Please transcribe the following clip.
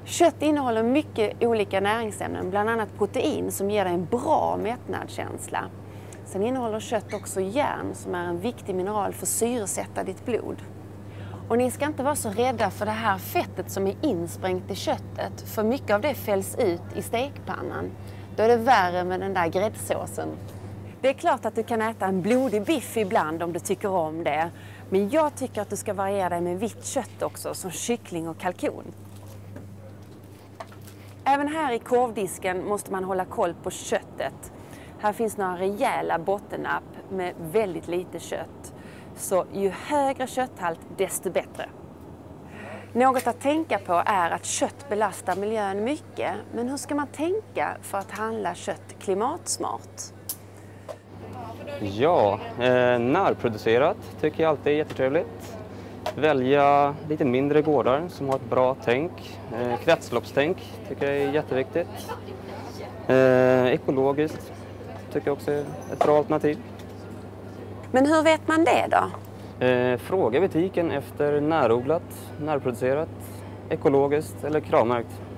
Kött innehåller mycket olika näringsämnen, bland annat protein som ger dig en bra mättnadskänsla. Sen innehåller kött också järn som är en viktig mineral för att syresätta ditt blod. Och ni ska inte vara så rädda för det här fettet som är insprängt i köttet, för mycket av det fälls ut i stekpannan. Då är det värre med den där gräddsåsen. Det är klart att du kan äta en blodig biff ibland om du tycker om det. Men jag tycker att du ska variera dig med vitt kött också, som kyckling och kalkon. Även här i korvdisken måste man hålla koll på köttet. Här finns några rejäla bottennapp med väldigt lite kött. Så ju högre kötthalt, desto bättre. Något att tänka på är att kött belastar miljön mycket. Men hur ska man tänka för att handla kött klimatsmart? Ja, närproducerat tycker jag alltid är jättetrevligt. Välja lite mindre gårdar som har ett bra tänk. Kretsloppstänk tycker jag är jätteviktigt. Ekologiskt tycker jag också är ett bra alternativ. Men hur vet man det då? Fråga butiken efter närodlat, närproducerat, ekologiskt eller kravmärkt.